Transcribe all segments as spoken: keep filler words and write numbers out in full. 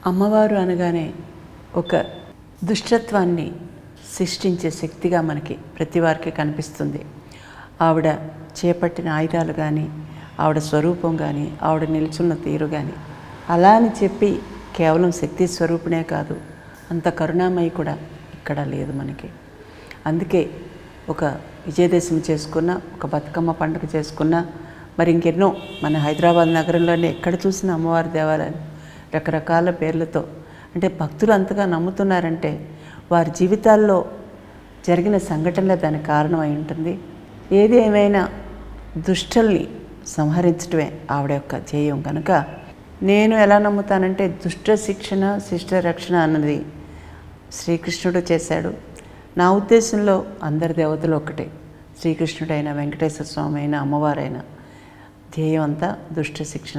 అమ్మవారు అనగానే ఒక దుష్టత్వాన్ని సృష్టించే శక్తిగా మనకి ప్రతి వారికి కనిపిస్తుంది. ఆవిడ చేపట్టిన ఆయుధాలు కానీ, ఆవిడ స్వరూపం కానీ, ఆవిడ నిల్చున్న తీరు కానీ, అలా అని చెప్పి కేవలం శక్తి స్వరూపిణే కాదు, అంత కరుణామయి కూడా ఇక్కడ లేదు మనకి. అందుకే ఒక విజయదశమి చేసుకున్న, ఒక బతుకమ్మ పండుగ చేసుకున్న, మరి ఇంకెన్నో మన హైదరాబాద్ నగరంలోనే ఎక్కడ చూసిన అమ్మవారి దేవాలయాలు రకరకాల పేర్లతో, అంటే భక్తులు అంతగా నమ్ముతున్నారంటే వారి జీవితాల్లో జరిగిన సంఘటనలే దానికి కారణం అయి ఉంటుంది. ఏది ఏమైనా దుష్టుల్ని సంహరించడమే ఆవిడ యొక్క ధ్యేయం కనుక నేను ఎలా నమ్ముతానంటే దుష్ట శిక్షణ శిష్ట రక్షణ అన్నది శ్రీకృష్ణుడు చేశాడు. నా ఉద్దేశంలో అందరి దేవతలు ఒక్కటే, శ్రీకృష్ణుడైనా వెంకటేశ్వర స్వామి అయినా అమ్మవారైనా ధ్యేయం అంతా దుష్ట శిక్షణ.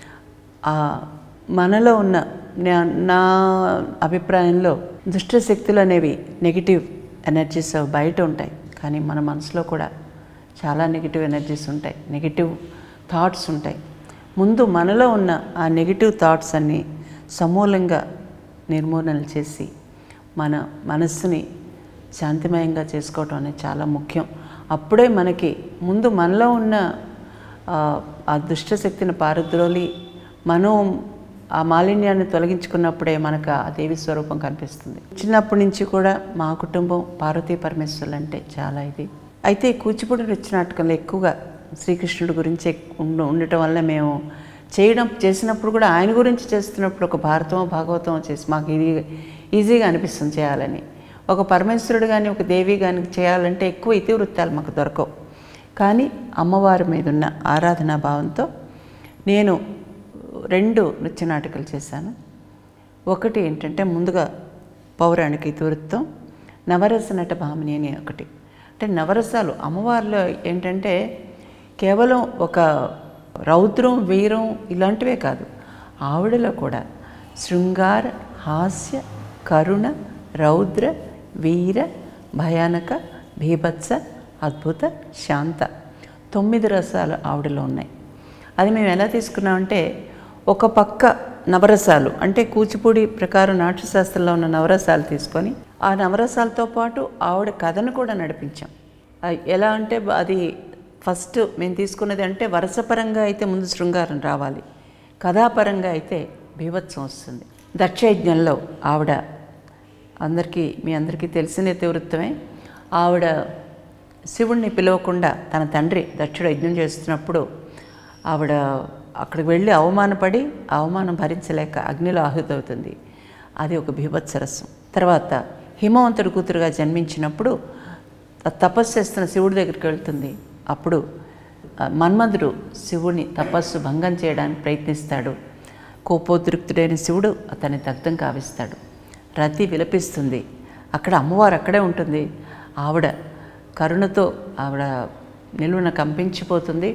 మనలో ఉన్న నా అభిప్రాయంలో దుష్ట శక్తులు అనేవి నెగిటివ్ ఎనర్జీస్ బయట ఉంటాయి, కానీ మన మనసులో కూడా చాలా నెగిటివ్ ఎనర్జీస్ ఉంటాయి, నెగిటివ్ థాట్స్ ఉంటాయి. ముందు మనలో ఉన్న ఆ నెగిటివ్ థాట్స్ అన్నీ సమూలంగా నిర్మూలన చేసి మన మనస్సుని శాంతిమయంగా చేసుకోవటం అనేది చాలా ముఖ్యం. అప్పుడే మనకి ముందు మనలో ఉన్న ఆ దుష్టశక్తిని పారద్రోలి మనం ఆ మాలిన్యాన్ని తొలగించుకున్నప్పుడే మనకు ఆ దేవి స్వరూపం కనిపిస్తుంది. చిన్నప్పటి నుంచి కూడా మా కుటుంబం పార్వతీ పరమేశ్వరులు అంటే చాలా ఇది. అయితే కూచిపూడి నృత్య నాటకంలో ఎక్కువగా శ్రీకృష్ణుడి గురించి ఉండ ఉండటం వల్ల మేము చేయడం చేసినప్పుడు కూడా ఆయన గురించి చేస్తున్నప్పుడు ఒక భారతమో భాగవతమో చేసి మాకు ఇది ఈజీగా అనిపిస్తుంది చేయాలని. ఒక పరమేశ్వరుడు కానీ ఒక దేవి కానీ చేయాలంటే ఎక్కువ ఇతివృత్తాలు మాకు దొరకవు. కానీ అమ్మవారి మీద ఉన్న ఆరాధనా భావంతో నేను రెండు నృత్య నాటకాలు చేశాను. ఒకటి ఏంటంటే ముందుగా పౌరాణిక ఇతివృత్తం, నవరస నట భామిని అని ఒకటి. అంటే నవరసాలు అమ్మవారిలో ఏంటంటే కేవలం ఒక రౌద్రం వీరం ఇలాంటివే కాదు, ఆవిడలో కూడా శృంగార హాస్య కరుణ రౌద్ర వీర భయానక భీభత్స అద్భుత శాంత తొమ్మిది రసాలు ఆవిడలో ఉన్నాయి. అది మేము ఎలా తీసుకున్నామంటే ఒక పక్క నవరసాలు అంటే కూచిపూడి ప్రకారం నాట్యశాస్త్రంలో ఉన్న నవరసాలు తీసుకొని ఆ నవరసాలతో పాటు ఆవిడ కథను కూడా నడిపించాం. ఎలా అంటే అది ఫస్ట్ మేము తీసుకున్నది అంటే వరసపరంగా అయితే ముందు శృంగారం రావాలి, కథాపరంగా అయితే బీభత్సం వస్తుంది. దక్షయజ్ఞంలో ఆవిడ అందరికీ మీ అందరికీ తెలిసిన ఇతివృత్తమే. ఆవిడ శివుణ్ణి పిలవకుండా తన తండ్రి దక్షుడు యజ్ఞం చేస్తున్నప్పుడు ఆవిడ అక్కడికి వెళ్ళి అవమానపడి అవమానం భరించలేక అగ్నిలో ఆహుతవుతుంది. అది ఒక బీభత్సరసం. తర్వాత హిమవంతుడి కూతురుగా జన్మించినప్పుడు తపస్సు చేస్తున్న శివుడి దగ్గరికి వెళ్తుంది. అప్పుడు మన్మధుడు శివుని తపస్సు భంగం చేయడానికి ప్రయత్నిస్తాడు. కోపోద్రిక్తుడైన శివుడు అతన్ని దగ్ధం కావిస్తాడు. రతి విలపిస్తుంది. అక్కడ అమ్మవారు అక్కడే ఉంటుంది. ఆవిడ కరుణతో ఆవిడ నిలువున కంపించిపోతుంది.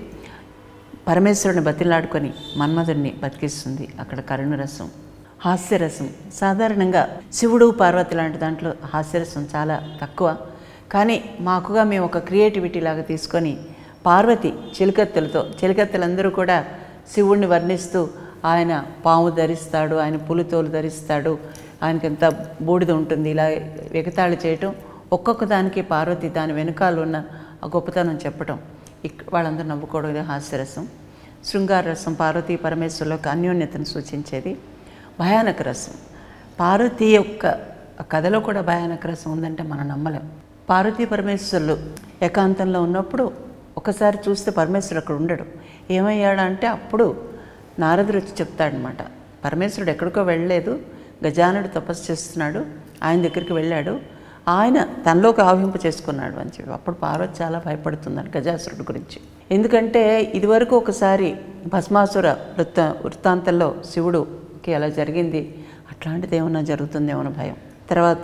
పరమేశ్వరుని బతిలాడుకొని మన్మధుడిని బతికిస్తుంది. అక్కడ కరుణరసం, హాస్యరసం. సాధారణంగా శివుడు పార్వతి లాంటి దాంట్లో హాస్యరసం చాలా తక్కువ, కానీ మాకుగా మేము ఒక క్రియేటివిటీ లాగా తీసుకొని పార్వతి చిలికత్తెలతో, చిలికత్తెలందరూ కూడా శివుణ్ణి వర్ణిస్తూ ఆయన పాము ధరిస్తాడు, ఆయన పులితోలు ధరిస్తాడు, ఆయనకి ఎంత బూడిద ఉంటుంది, ఇలా ఎగతాళి చేయటం, ఒక్కొక్క దానికి పార్వతి దాని వెనుకాల ఉన్న ఆ గొప్పతనం చెప్పటం, ఇక్ వాళ్ళందరూ నవ్వుకోవడం. ఇది హాస్యరసం. శృంగార రసం పార్వతీ పరమేశ్వరులకు అన్యోన్యతను సూచించేది. భయానక రసం పార్వతీ యొక్క కథలో కూడా భయానక రసం ఉందంటే మనం నమ్మలేం. పార్వతీ పరమేశ్వరులు ఏకాంతంలో ఉన్నప్పుడు ఒకసారి చూస్తే పరమేశ్వరుడు అక్కడ ఉండడు. ఏమయ్యాడు అంటే అప్పుడు నారదుడు వచ్చి చెప్తాడనమాట, పరమేశ్వరుడు ఎక్కడికో వెళ్ళలేదు, గజానుడు తపస్సు చేస్తున్నాడు, ఆయన దగ్గరికి వెళ్ళాడు, ఆయన తనలోకి ఆవింపు చేసుకున్నాడు అని చెప్పి. అప్పుడు పార్వతి చాలా భయపడుతుందని గజాసురుడు గురించి. ఎందుకంటే ఇదివరకు ఒకసారి భస్మాసుర వృత్త వృత్తాంతంలో శివుడుకి అలా జరిగింది, అట్లాంటిది ఏమన్నా జరుగుతుందేమో భయం. తర్వాత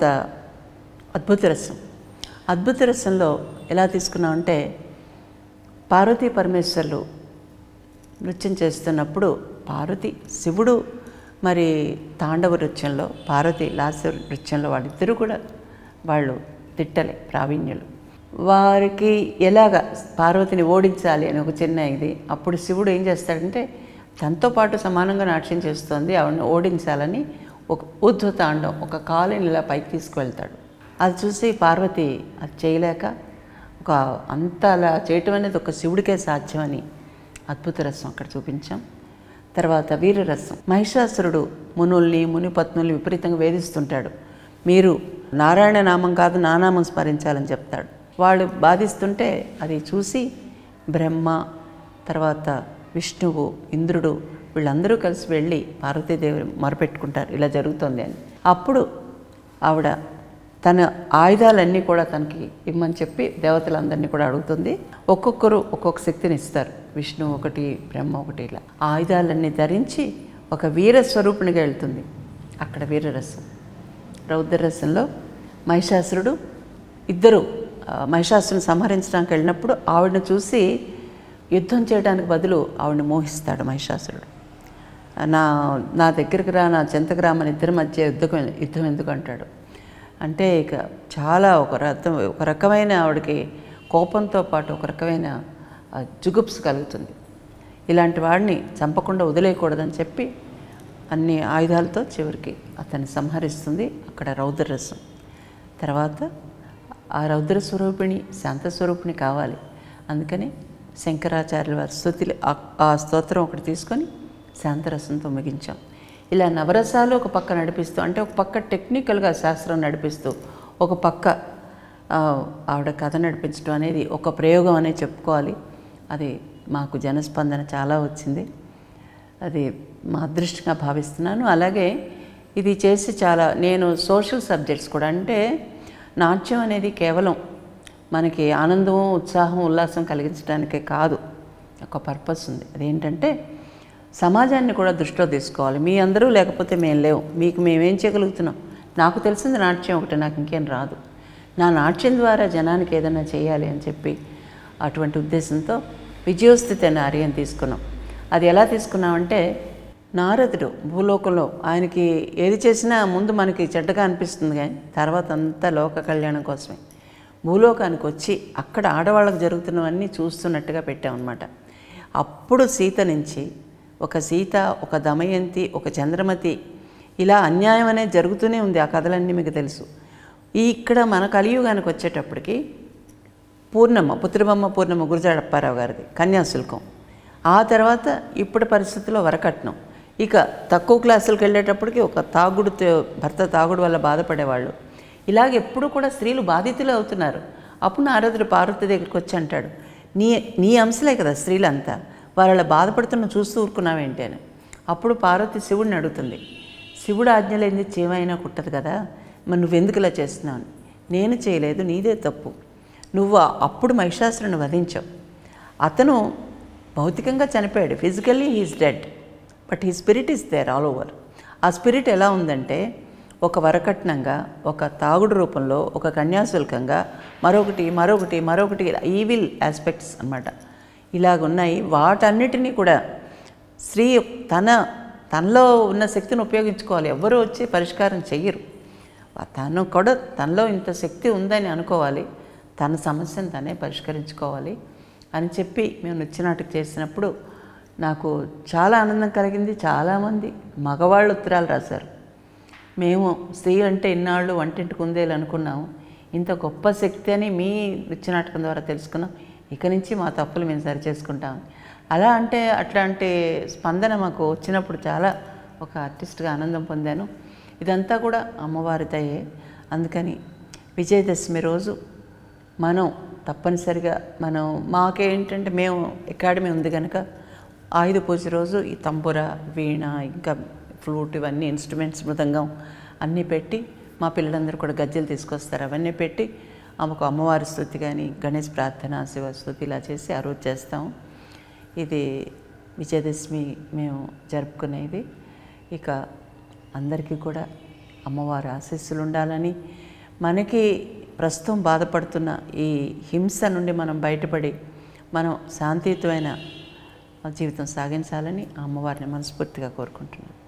అద్భుత రసం. అద్భుత రసంలో ఎలా తీసుకున్నామంటే పార్వతీ పరమేశ్వరులు నృత్యం చేస్తున్నప్పుడు పార్వతి శివుడు మరి తాండవ నృత్యంలో, పార్వతి లాస్య నృత్యంలో వాళ్ళిద్దరూ కూడా వాళ్ళు తిట్టలే ప్రావీణ్యులు. వారికి ఎలాగ పార్వతిని ఓడించాలి అని ఒక చిన్న ఇది. అప్పుడు శివుడు ఏం చేస్తాడంటే తనతో పాటు సమానంగా నాట్యం చేస్తోంది ఆవిడని ఓడించాలని ఒక ఊర్ధ్వ తాండం, ఒక కాలుని ఇలా పైకి తీసుకువెళ్తాడు. అది చూసి పార్వతి అది చేయలేక ఒక అంత అలా చేయటం అనేది ఒక శివుడికే సాధ్యమని అద్భుత రసం అక్కడ చూపించాం. తర్వాత వీరరసం, మహిషాసురుడు మునుల్ని మునిపత్నుల్ని విపరీతంగా వేధిస్తుంటాడు. మీరు నారాయణ నామం కాదు నా నామం స్మరించాలని చెప్తాడు. వాళ్ళు బాధిస్తుంటే అది చూసి బ్రహ్మ, తర్వాత విష్ణువు, ఇంద్రుడు వీళ్ళందరూ కలిసి వెళ్ళి పార్వతీదేవి మొరపెట్టుకుంటారు ఇలా జరుగుతుంది అని. అప్పుడు ఆవిడ తన ఆయుధాలన్నీ కూడా తనకి ఇమ్మని చెప్పి దేవతలందరినీ కూడా అడుగుతుంది. ఒక్కొక్కరు ఒక్కొక్క శక్తిని ఇస్తారు. విష్ణు ఒకటి, బ్రహ్మ ఒకటి, ఇలా ఆయుధాలన్నీ ధరించి ఒక వీర స్వరూపునిగా వెళ్తుంది. అక్కడ వీరరసం. రౌద్రరసంలో మహిషాసురుడు ఇద్దరు మహిషాసురుని సంహరించడానికి వెళ్ళినప్పుడు ఆవిడని చూసి యుద్ధం చేయడానికి బదులు ఆవిడని మోహిస్తాడు మహిషాసురుడు. నా నా దగ్గరికి రా, నా చెంతకు రా, మన ఇద్దరి మధ్య యుద్ధం యుద్ధం ఎందుకు అంటాడు. అంటే ఇక చాలా ఒక రకం ఒక రకమైన ఆవిడకి కోపంతో పాటు ఒక రకమైన జుగుప్స్ కలుగుతుంది. ఇలాంటి వాడిని చంపకుండా వదిలేయకూడదని చెప్పి అన్ని ఆయుధాలతో చివరికి అతన్ని సంహరిస్తుంది. అక్కడ రౌద్రరసం. తర్వాత ఆ రౌద్ర స్వరూపిణి శాంత స్వరూపిణి కావాలి. అందుకని శంకరాచార్యుల వారి స్తుతి ఆ స్తోత్రం ఒకటి తీసుకొని శాంతరసంతో ముగించాం. ఇలా నవరసాలు ఒక పక్క నడిపిస్తూ, అంటే ఒక పక్క టెక్నికల్గా శాస్త్రం నడిపిస్తూ, ఒక పక్క ఆవిడ కథ నడిపించడం అనేది ఒక ప్రయోగం అనే చెప్పుకోవాలి. అది మాకు జనస్పందన చాలా వచ్చింది. అది మా అదృష్టంగా భావిస్తున్నాను. అలాగే ఇది చేసి చాలా నేను సోషల్ సబ్జెక్ట్స్ కూడా, అంటే నాట్యం అనేది కేవలం మనకి ఆనందం, ఉత్సాహం, ఉల్లాసం కలిగించడానికే కాదు, ఒక పర్పస్ ఉంది. అదేంటంటే సమాజాన్ని కూడా దృష్టిలో తీసుకోవాలి. మీ అందరూ లేకపోతే మేము లేవు, మీకు మేమేం చేయగలుగుతున్నాం. నాకు తెలిసింది నాట్యం ఒకటి, నాకు ఇంకేం రాదు. నా నాట్యం ద్వారా జనానికి ఏదైనా చేయాలి అని చెప్పి అటువంటి ఉద్దేశంతో విజయోస్థితి అనే ఆర్యం తీసుకున్నాం. అది ఎలా తీసుకున్నామంటే, నారదుడు భూలోకంలో ఆయనకి ఏది చేసినా ముందు మనకి చెడ్డగా అనిపిస్తుంది, కానీ తర్వాత అంతా లోక కళ్యాణం కోసమే భూలోకానికి వచ్చి అక్కడ ఆడవాళ్ళకు జరుగుతున్నవన్నీ చూస్తున్నట్టుగా పెట్టామన్నమాట. అప్పుడు సీత నుంచి ఒక సీత, ఒక దమయంతి, ఒక చంద్రమతి, ఇలా అన్యాయం అనేది జరుగుతూనే ఉంది. ఆ కథలన్నీ మీకు తెలుసు. ఈ ఇక్కడ మన కలియుగానికి వచ్చేటప్పటికి పూర్ణమ్మ, పుత్రబొమ్మ పూర్ణమ్మ గురజాడ అప్పారావు గారిది కన్యాశుల్కం. ఆ తర్వాత ఇప్పటి పరిస్థితుల్లో వరకట్నం. ఇక తక్కువ క్లాసులకు వెళ్ళేటప్పటికి ఒక తాగుడు, భర్త తాగుడు వల్ల బాధపడేవాళ్ళు. ఇలాగ ఎప్పుడు కూడా స్త్రీలు బాధితులు అవుతున్నారు. అప్పుడు నారదుడు పార్వతి దగ్గరికి వచ్చి అంటాడు, నీ నీ అంశలే కదా స్త్రీలంతా, వాళ్ళ బాధపడుతున్న చూస్తూ ఊరుకున్నావేంటి అని. అప్పుడు పార్వతి శివుడిని అడుగుతుంది, శివుడు ఆజ్ఞలేంది చీమైనా కుట్టదు కదా, మరి నువ్వెందుకు ఇలా చేస్తున్నావు? నేను చేయలేదు, నీదే తప్పు. నువ్వు అప్పుడు మహిషాసురుని వధించావు. అతను భౌతికంగా చనిపోయాడు, physically he is dead, but he spirit is there all over. ఆ స్పిరిట్ ఎలా ఉందంటే, ఒక వరకట్నంగా, ఒక తాగుడు రూపంలో, ఒక కన్యాశుల్కంగా, మరొకటి మరొకటి మరొకటి ఈవిల్ ఆస్పెక్ట్స్ అన్నమాట. ఇలాగున్నాయి. వాటన్నిటినీ కూడా స్త్రీ తన తనలో ఉన్న శక్తిని ఉపయోగించుకోవాలి. ఎవ్వరూ వచ్చి పరిష్కారం చెయ్యరు. తను కూడా తనలో ఇంత శక్తి ఉందని అనుకోవాలి, తన సమస్యను తనే పరిష్కరించుకోవాలి అని చెప్పి మేము నృత్యనాటకం చేసినప్పుడు నాకు చాలా ఆనందం కలిగింది. చాలామంది మగవాళ్ళు ఉత్తరాలు రాశారు. మేము స్త్రీ అంటే ఇన్నాళ్ళు వంటింటి కుందేలు అనుకున్నాము, ఇంత గొప్ప శక్తి అని మీ నృత్యనాటకం ద్వారా తెలుసుకున్నాం. ఇక నుంచి మా తప్పులు మేము సరి చేసుకుంటాం. అలా అంటే అట్లాంటి స్పందన మాకు వచ్చినప్పుడు చాలా ఒక ఆర్టిస్ట్గా ఆనందం పొందాను. ఇదంతా కూడా అమ్మవారి దయే. అందుకని విజయదశమి రోజు మనం తప్పనిసరిగా మనం మాకేంటంటే మేము అకాడమీ ఉంది కనుక ఆయుధ పూజ రోజు ఈ తంబుర, వీణ, ఇంకా ఫ్లూట్, ఇవన్నీ ఇన్స్ట్రుమెంట్స్, మృదంగం అన్నీ పెట్టి మా పిల్లలందరూ కూడా గజ్జెలు తీసుకొస్తారు. అవన్నీ పెట్టి ఆమెకు అమ్మవారి స్తుతి కానీ, గణేష్ ప్రార్థన, శివ స్తుతి ఇలా చేసి ఆ రోజు చేస్తాము. ఇది విజయదశమి మేము జరుపుకునేది. ఇక అందరికీ కూడా అమ్మవారి ఆశీస్సులు ఉండాలని, మనకి ప్రస్తుతం బాధపడుతున్న ఈ హింస నుండి మనం బయటపడి మనం శాంతియుతమైన జీవితం సాగించాలని అమ్మవారిని మనస్ఫూర్తిగా కోరుకుంటున్నాను.